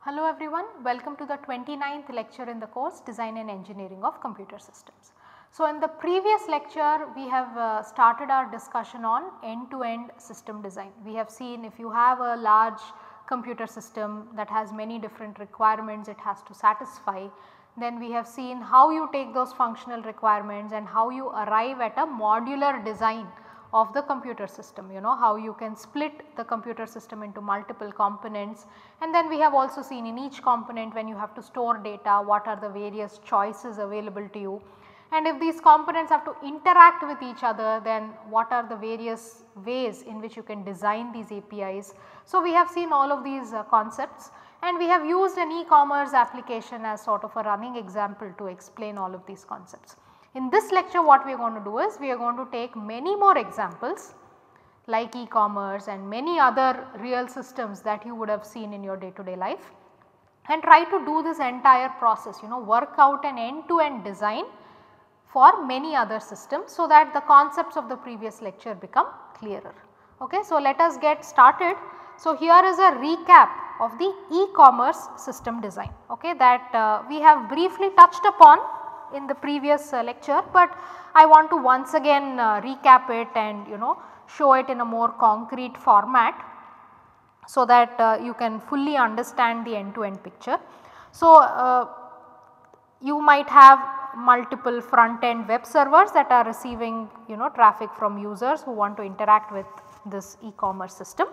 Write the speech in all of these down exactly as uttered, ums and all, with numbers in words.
Hello everyone, welcome to the twenty-ninth lecture in the course Design and Engineering of Computer Systems. So, in the previous lecture we have uh, started our discussion on end-to-end system design. We have seen if you have a large computer system that has many different requirements it has to satisfy, then we have seen how you take those functional requirements and how you arrive at a modular design of the computer system, you know how you can split the computer system into multiple components, and then we have also seen in each component when you have to store data what are the various choices available to you, and if these components have to interact with each other then what are the various ways in which you can design these A P Is. So, we have seen all of these uh, concepts and we have used an e-commerce application as sort of a running example to explain all of these concepts. In this lecture what we are going to do is we are going to take many more examples like e-commerce and many other real systems that you would have seen in your day to day life and try to do this entire process, you know work out an end to end design for many other systems so that the concepts of the previous lecture become clearer. Okay, so, let us get started. So, here is a recap of the e-commerce system design, okay, that uh, we have briefly touched upon in the previous uh, lecture, but I want to once again uh, recap it and you know show it in a more concrete format so that uh, you can fully understand the end to end picture. So, uh, you might have multiple front end web servers that are receiving you know traffic from users who want to interact with this e-commerce system,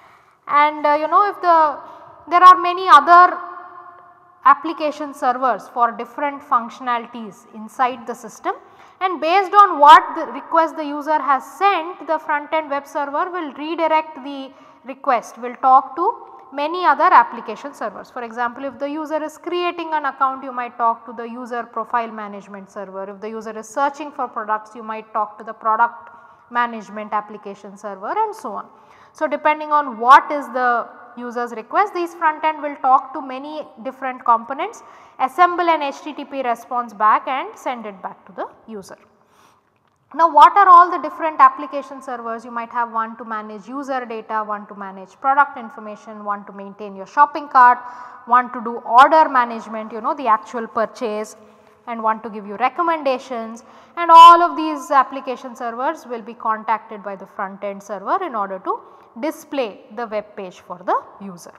and uh, you know if the there are many other application servers for different functionalities inside the system, and based on what the request the user has sent, the front end web server will redirect the request, will talk to many other application servers. For example, if the user is creating an account you might talk to the user profile management server, if the user is searching for products you might talk to the product management application server and so on. So, depending on what is the user's request, these front end will talk to many different components, assemble an H T T P response back and send it back to the user. Now, what are all the different application servers? You might have one to manage user data, one to manage product information, one to maintain your shopping cart, one to do order management, you know the actual purchase, and one to give you recommendations, and all of these application servers will be contacted by the front end server in order to display the web page for the user.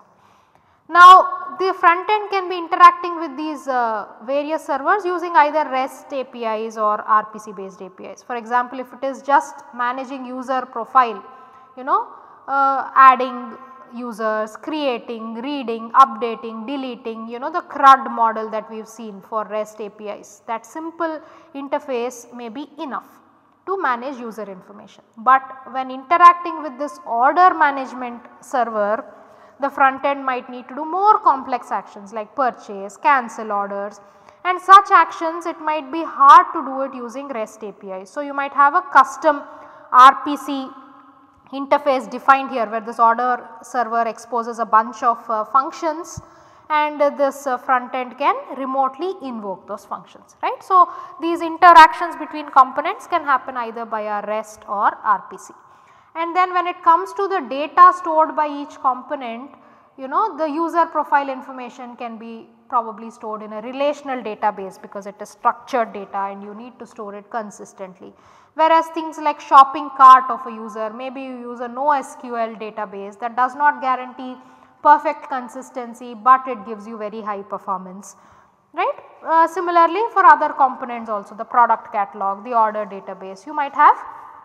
Now, the front end can be interacting with these uh, various servers using either REST A P Is or R P C based A P Is. For example, if it is just managing user profile, you know uh, adding users, creating, reading, updating, deleting, you know the CRUD model that we have seen for REST A P Is, that simple interface may be enough to manage user information. But when interacting with this order management server, the front end might need to do more complex actions like purchase, cancel orders, and such actions it might be hard to do it using REST A P I. So, you might have a custom R P C interface defined here where this order server exposes a bunch of uh, functions and uh, this uh, front end can remotely invoke those functions, right. So, these interactions between components can happen either by a REST or R P C. And then when it comes to the data stored by each component, you know the user profile information can be probably stored in a relational database because it is structured data and you need to store it consistently. Whereas things like shopping cart of a user, maybe you use a NoSQL database that does not guarantee perfect consistency, but it gives you very high performance, right. Uh, similarly, for other components also, the product catalog, the order database, you might have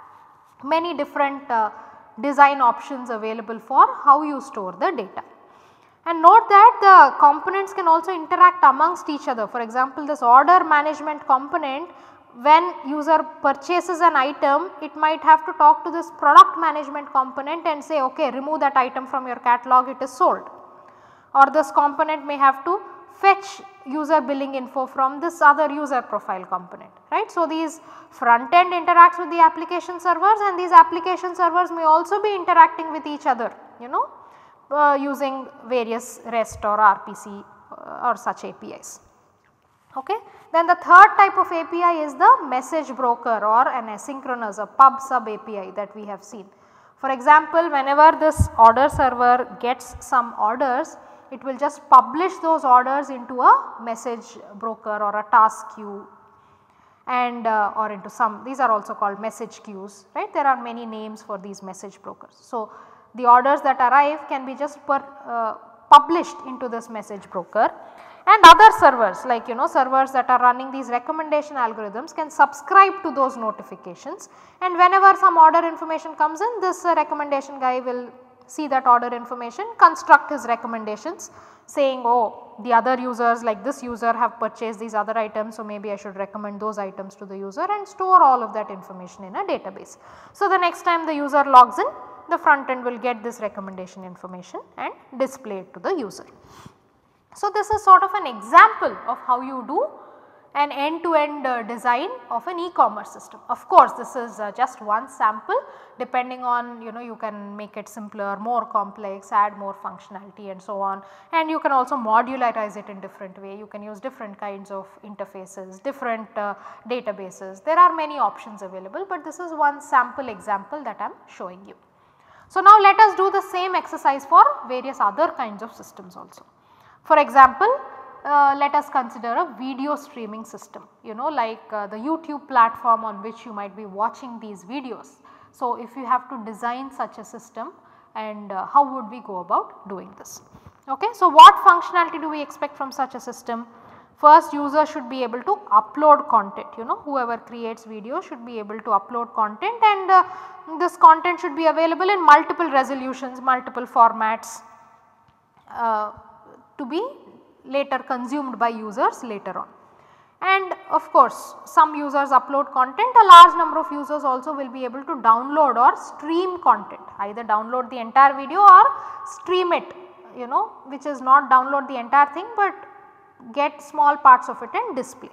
many different uh, design options available for how you store the data. And note that the components can also interact amongst each other. For example, this order management component, when user purchases an item, it might have to talk to this product management component and say, okay, remove that item from your catalog, it is sold. Or this component may have to fetch user billing info from this other user profile component, right. So, these front end interacts with the application servers and these application servers may also be interacting with each other, you know uh, using various REST or R P C uh, or such A P Is. Okay. Then the third type of A P I is the message broker or an asynchronous, a pub sub A P I that we have seen. For example, whenever this order server gets some orders, it will just publish those orders into a message broker or a task queue and uh, or into some, these are also called message queues, right. There are many names for these message brokers. So, the orders that arrive can be just per, uh, published into this message broker, and other servers like you know servers that are running these recommendation algorithms can subscribe to those notifications, and whenever some order information comes in, this uh, recommendation guy will see that order information, construct his recommendations saying, oh, the other users like this user have purchased these other items, so maybe I should recommend those items to the user, and store all of that information in a database. So, the next time the user logs in, the front end will get this recommendation information and display it to the user. So, this is sort of an example of how you do an end to end uh, design of an e-commerce system. Of course, this is uh, just one sample, depending on you know you can make it simpler, more complex, add more functionality and so on, and you can also modularize it in different way. You can use different kinds of interfaces, different uh, databases. There are many options available, but this is one sample example that I am showing you. So, now let us do the same exercise for various other kinds of systems also. For example, uh, let us consider a video streaming system, you know like uh, the YouTube platform on which you might be watching these videos. So, if you have to design such a system, and uh, how would we go about doing this? Okay. So, what functionality do we expect from such a system? First, user should be able to upload content, you know whoever creates video should be able to upload content, and uh, this content should be available in multiple resolutions, multiple formats uh, to be later consumed by users later on. And of course, some users upload content, a large number of users also will be able to download or stream content, either download the entire video or stream it, you know which is not download the entire thing, but get small parts of it and display.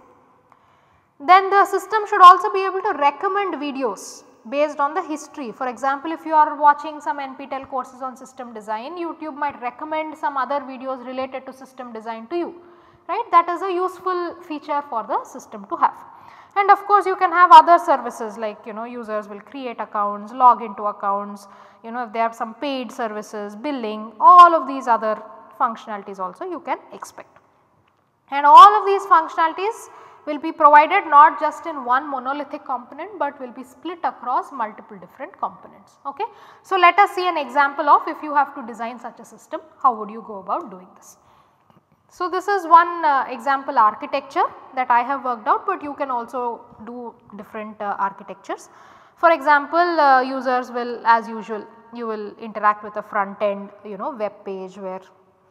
Then the system should also be able to recommend videos based on the history. For example, if you are watching some N P T E L courses on system design, YouTube might recommend some other videos related to system design to you, right. That is a useful feature for the system to have. And of course, you can have other services like you know users will create accounts, log into accounts, you know if they have some paid services, billing, all of these other functionalities also you can expect. And all of these functionalities will be provided not just in one monolithic component, but will be split across multiple different components. Okay. So, let us see an example of if you have to design such a system, how would you go about doing this. So, this is one uh, example architecture that I have worked out, but you can also do different uh, architectures. For example, uh, users will, as usual, you will interact with a front end you know web page where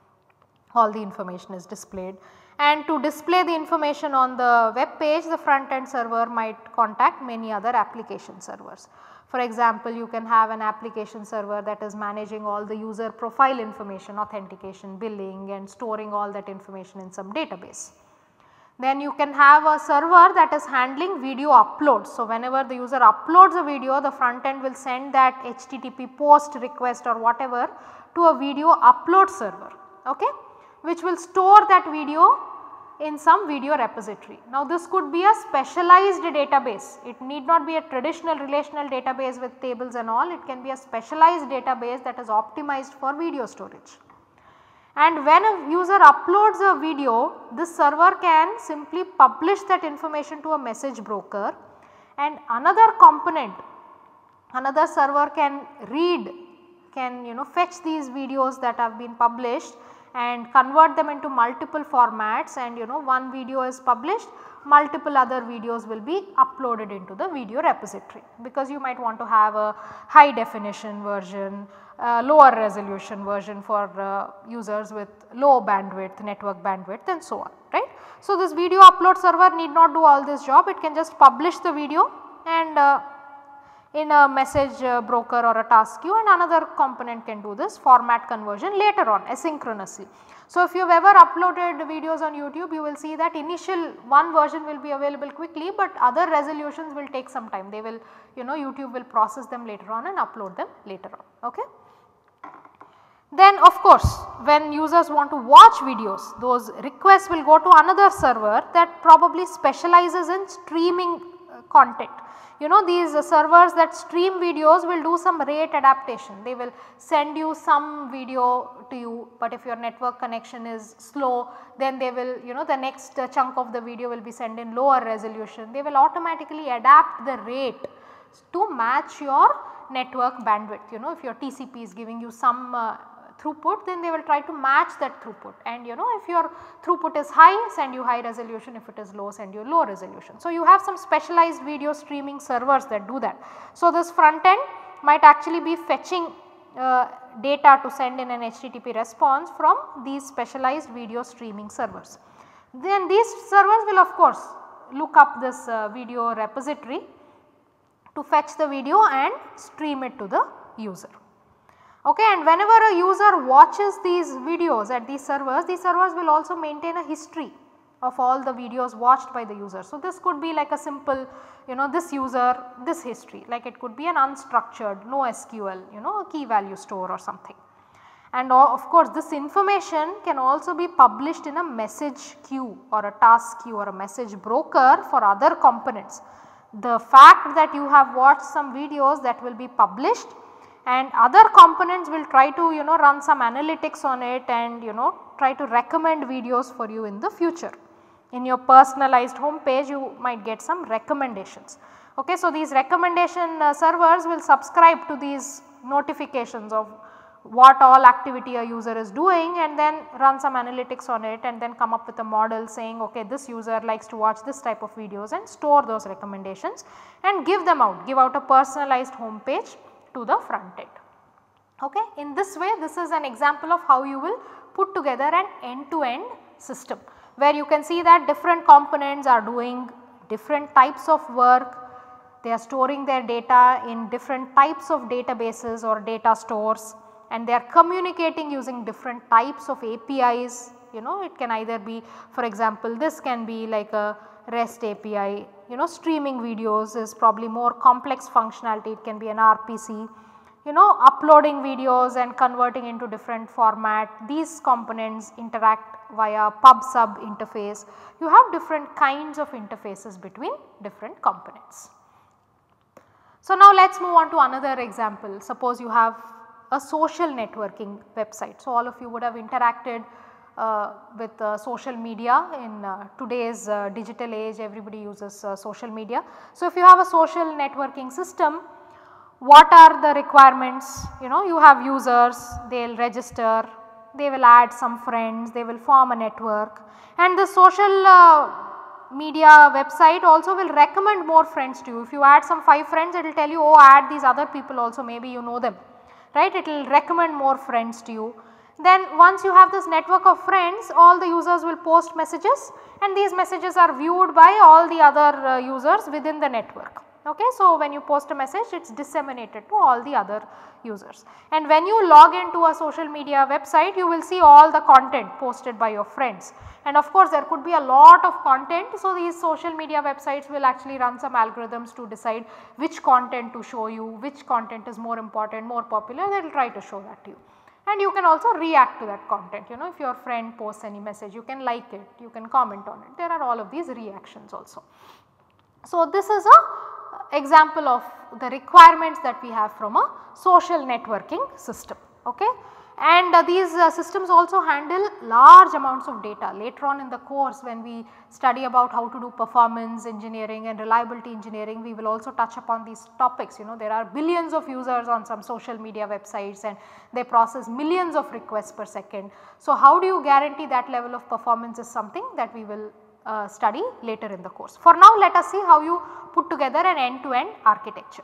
all the information is displayed. And to display the information on the web page, the front end server might contact many other application servers. For example, you can have an application server that is managing all the user profile information, authentication, billing, and storing all that information in some database. Then you can have a server that is handling video uploads. So, whenever the user uploads a video, the front end will send that H T T P post request or whatever to a video upload server, okay, which will store that video in some video repository. Now, this could be a specialized database, it need not be a traditional relational database with tables and all, it can be a specialized database that is optimized for video storage. And when a user uploads a video, this server can simply publish that information to a message broker, and another component, another server can read, can you know fetch these videos that have been published and convert them into multiple formats, and you know one video is published, multiple other videos will be uploaded into the video repository, because you might want to have a high definition version, uh, lower resolution version for uh, users with low bandwidth, network bandwidth and so on, right. So, this video upload server need not do all this job, it can just publish the video and uh, in a message uh, broker or a task queue, and another component can do this format conversion later on asynchronously. So, if you have ever uploaded videos on YouTube, you will see that initial one version will be available quickly, but other resolutions will take some time. They will you know YouTube will process them later on and upload them later on. Okay. Then of course, when users want to watch videos, those requests will go to another server that probably specializes in streaming content. You know, these uh, servers that stream videos will do some rate adaptation. They will send you some video to you, but if your network connection is slow, then they will, you know, the next uh, chunk of the video will be sent in lower resolution. They will automatically adapt the rate to match your network bandwidth. You know, if your T C P is giving you some uh, throughput, then they will try to match that throughput, and you know, if your throughput is high, send you high resolution, if it is low, send you low resolution. So, you have some specialized video streaming servers that do that. So, this front end might actually be fetching uh, data to send in an H T T P response from these specialized video streaming servers. Then these servers will of course look up this uh, video repository to fetch the video and stream it to the user. Okay, and whenever a user watches these videos at these servers, these servers will also maintain a history of all the videos watched by the user. So, this could be like a simple, you know, this user, this history, like it could be an unstructured, no S Q L, you know, a key value store or something. And of course, this information can also be published in a message queue or a task queue or a message broker for other components. The fact that you have watched some videos, that will be published, and other components will try to, you know, run some analytics on it and, you know, try to recommend videos for you in the future. In your personalized home page, you might get some recommendations. Okay, so, these recommendation uh, servers will subscribe to these notifications of what all activity a user is doing, and then run some analytics on it, and then come up with a model saying, okay, this user likes to watch this type of videos, and store those recommendations and give them out, give out a personalized home page to the front end. Okay. In this way, this is an example of how you will put together an end to end system, where you can see that different components are doing different types of work. They are storing their data in different types of databases or data stores, and they are communicating using different types of A P Is. You know, it can either be, for example, this can be like a REST A P I, you know, streaming videos is probably more complex functionality, it can be an R P C, you know, uploading videos and converting into different format. These components interact via pub sub interface. You have different kinds of interfaces between different components. So, now let us move on to another example. Suppose you have a social networking website. So, all of you would have interacted uh, with uh, social media in uh, today's uh, digital age. Everybody uses uh, social media. So, if you have a social networking system, what are the requirements? You know, you have users, they will register, they will add some friends, they will form a network, and the social uh, media website also will recommend more friends to you. If you add some five friends, it will tell you, oh, add these other people also, maybe you know them, right. It will recommend more friends to you. Then once you have this network of friends, all the users will post messages, and these messages are viewed by all the other uh, users within the network. Okay. So, when you post a message, it is disseminated to all the other users, and when you log into a social media website, you will see all the content posted by your friends, and of course, there could be a lot of content. So, these social media websites will actually run some algorithms to decide which content to show you, which content is more important, more popular, they will try to show that to you. And you can also react to that content. You know, if your friend posts any message, you can like it, you can comment on it, there are all of these reactions also. So, this is a example of the requirements that we have from a social networking system. Okay. And uh, these uh, systems also handle large amounts of data. Later on in the course, when we study about how to do performance engineering and reliability engineering, we will also touch upon these topics. You know, there are billions of users on some social media websites, and they process millions of requests per second. So, how do you guarantee that level of performance is something that we will uh, study later in the course. For now, let us see how you put together an end to end architecture.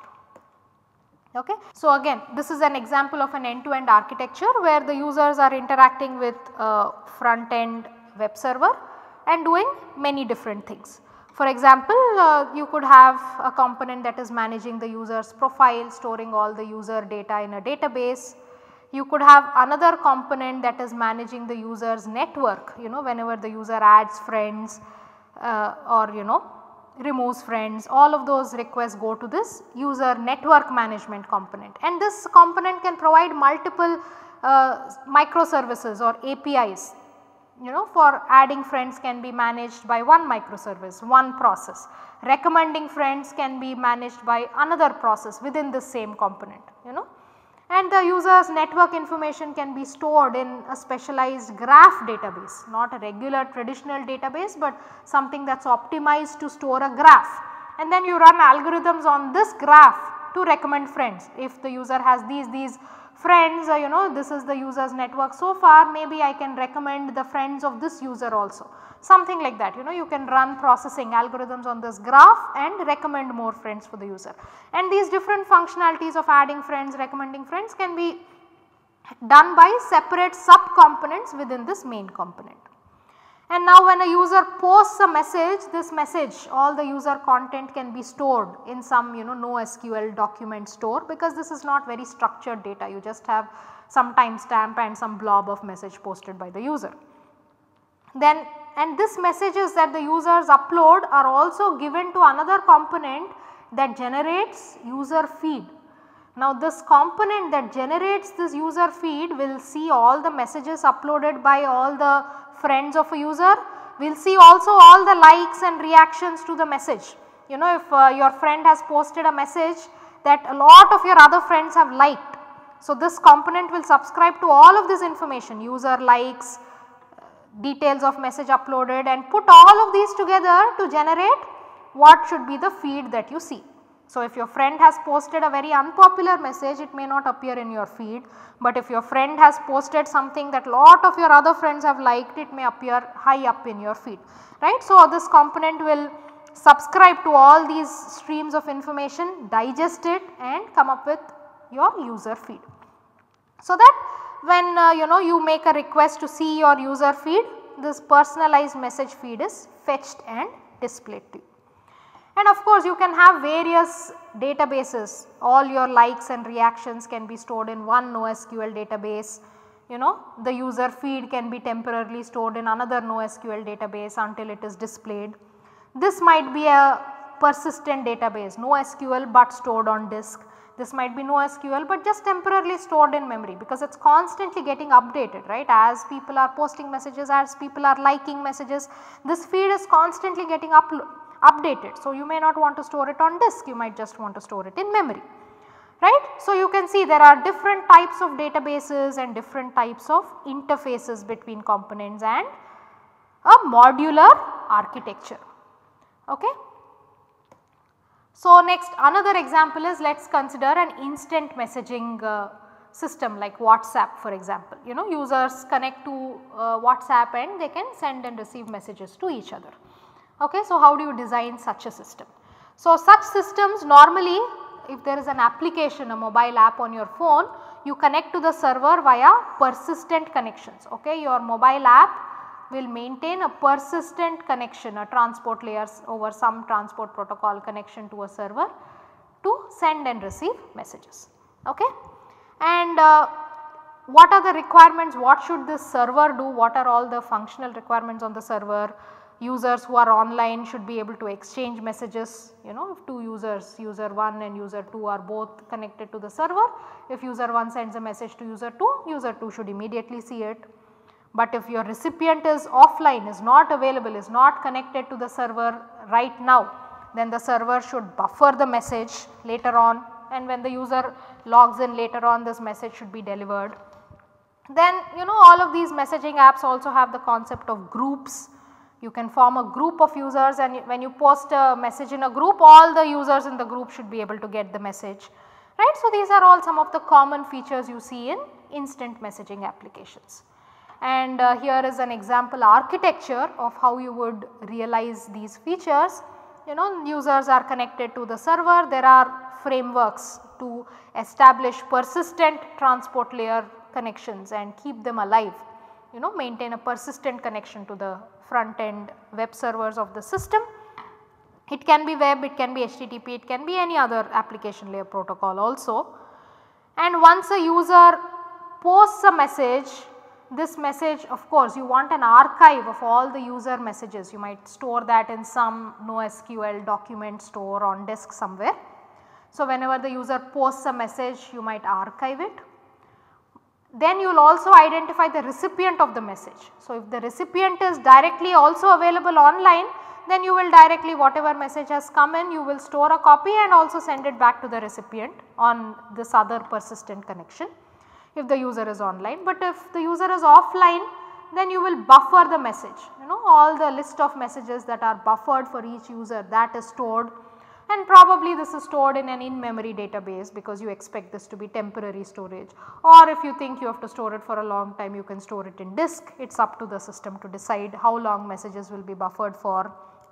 Okay. So, again, this is an example of an end to end architecture where the users are interacting with a front end web server and doing many different things. For example, uh, you could have a component that is managing the user's profile, storing all the user data in a database. You could have another component that is managing the user's network, you know, whenever the user adds friends uh, or, you know, removes friends, all of those requests go to this user network management component, and this component can provide multiple uh, microservices or A P Is you know, for adding friends can be managed by one microservice, one process. Recommending friends can be managed by another process within the same component, you know. And the user's network information can be stored in a specialized graph database, not a regular traditional database, but something that is optimized to store a graph. And then you run algorithms on this graph to recommend friends. If the user has these, these friends, uh, you know, this is the user's network so far, maybe I can recommend the friends of this user also, something like that. You know, you can run processing algorithms on this graph and recommend more friends for the user. And these different functionalities of adding friends, recommending friends can be done by separate sub components within this main component. And now when a user posts a message, this message, all the user content can be stored in some, you know, NoSQL document store, because this is not very structured data, you just have some timestamp and some blob of message posted by the user. Then, and this messages that the users upload are also given to another component that generates user feed. Now this component that generates this user feed will see all the messages uploaded by all the friends of a user, we will see also all the likes and reactions to the message. You know, if uh, your friend has posted a message that a lot of your other friends have liked. So this component will subscribe to all of this information, user likes, details of message uploaded, and put all of these together to generate what should be the feed that you see. So if your friend has posted a very unpopular message, it may not appear in your feed, but if your friend has posted something that lot of your other friends have liked, it may appear high up in your feed, right. So this component will subscribe to all these streams of information, digest it and come up with your user feed. So that when uh, you know, you make a request to see your user feed, this personalized message feed is fetched and displayed to you. And of course, you can have various databases, all your likes and reactions can be stored in one NoSQL database, you know, the user feed can be temporarily stored in another NoSQL database until it is displayed. This might be a persistent database, NoSQL but stored on disk. This might be NoSQL but just temporarily stored in memory, because it is constantly getting updated, right. As people are posting messages, as people are liking messages, this feed is constantly getting uploaded. updated. So you may not want to store it on disk, you might just want to store it in memory, right. So you can see there are different types of databases and different types of interfaces between components and a modular architecture. Okay. So next, another example is, let us consider an instant messaging uh, system like WhatsApp, for example. You know, users connect to uh, WhatsApp and they can send and receive messages to each other. Okay, so how do you design such a system? So such systems normally, if there is an application, a mobile app on your phone, you connect to the server via persistent connections. Okay, your mobile app will maintain a persistent connection, a transport layers over some transport protocol connection to a server to send and receive messages. Okay, and uh, what are the requirements? What should this server do? What are all the functional requirements on the server? Users who are online should be able to exchange messages. You know, if two users, user one and user two are both connected to the server, if user one sends a message to user two, user two should immediately see it. But if your recipient is offline, is not available, is not connected to the server right now, then the server should buffer the message later on, and when the user logs in later on, this message should be delivered. Then, you know, all of these messaging apps also have the concept of groups. You can form a group of users, and when you post a message in a group, all the users in the group should be able to get the message, right. So these are all some of the common features you see in instant messaging applications. And uh, here is an example architecture of how you would realize these features. You know, users are connected to the server, there are frameworks to establish persistent transport layer connections and keep them alive. You know, maintain a persistent connection to the front end web servers of the system. It can be web, it can be H T T P, it can be any other application layer protocol also. And once a user posts a message, this message, of course, you want an archive of all the user messages. You might store that in some NoSQL document store on disk somewhere. So whenever the user posts a message, you might archive it. Then you will also identify the recipient of the message. So, if the recipient is directly also available online, then you will directly whatever message has come in, you will store a copy and also send it back to the recipient on this other persistent connection if the user is online. But if the user is offline, then you will buffer the message, you know, all the list of messages that are buffered for each user, that is stored, and probably this is stored in an in-memory database because you expect this to be temporary storage, or if you think you have to store it for a long time, you can store it in disk. It is up to the system to decide how long messages will be buffered for.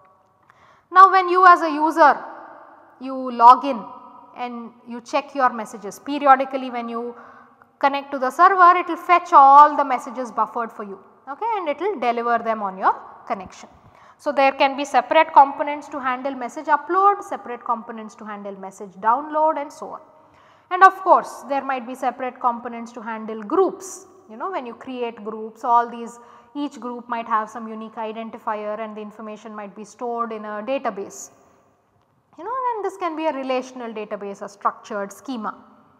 Now, when you as a user, you log in and you check your messages periodically, when you connect to the server, it will fetch all the messages buffered for you, okay, and it will deliver them on your connection. So, there can be separate components to handle message upload, separate components to handle message download, and so on. And of course, there might be separate components to handle groups, you know, when you create groups, all these, each group might have some unique identifier and the information might be stored in a database, you know, and this can be a relational database, a structured schema.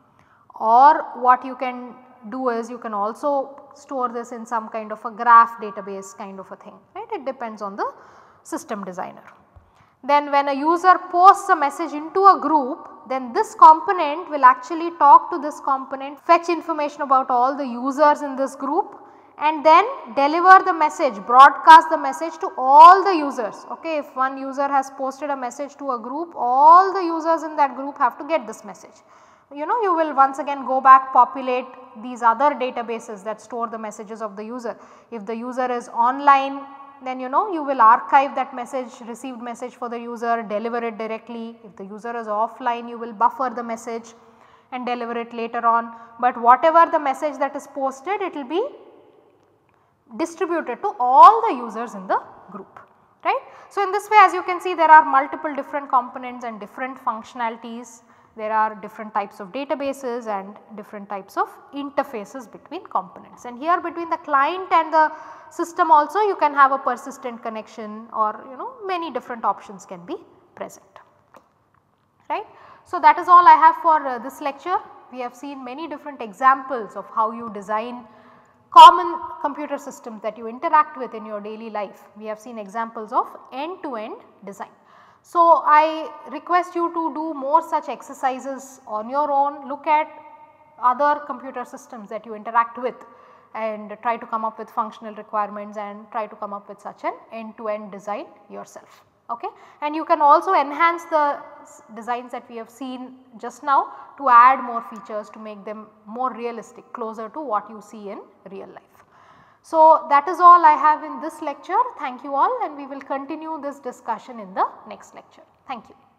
Or what you can do is you can also store this in some kind of a graph database kind of a thing, right. It depends on the system designer. Then when a user posts a message into a group, then this component will actually talk to this component, fetch information about all the users in this group, and then deliver the message, broadcast the message to all the users. Okay, if one user has posted a message to a group, all the users in that group have to get this message. You know, you will once again go back, populate these other databases that store the messages of the user. If the user is online, then you know you will archive that message, received message for the user, deliver it directly. If the user is offline, you will buffer the message and deliver it later on. But whatever the message that is posted, it will be distributed to all the users in the group, right. So, in this way, as you can see, there are multiple different components and different functionalities. There are different types of databases and different types of interfaces between components, and here between the client and the system also you can have a persistent connection, or you know many different options can be present, right. So, that is all I have for uh, this lecture. We have seen many different examples of how you design common computer systems that you interact with in your daily life. We have seen examples of end-to-end design. So, I request you to do more such exercises on your own, look at other computer systems that you interact with and try to come up with functional requirements and try to come up with such an end-to-end design yourself. Okay? And you can also enhance the designs that we have seen just now to add more features to make them more realistic, closer to what you see in real life. So, that is all I have in this lecture. Thank you all, and we will continue this discussion in the next lecture. Thank you.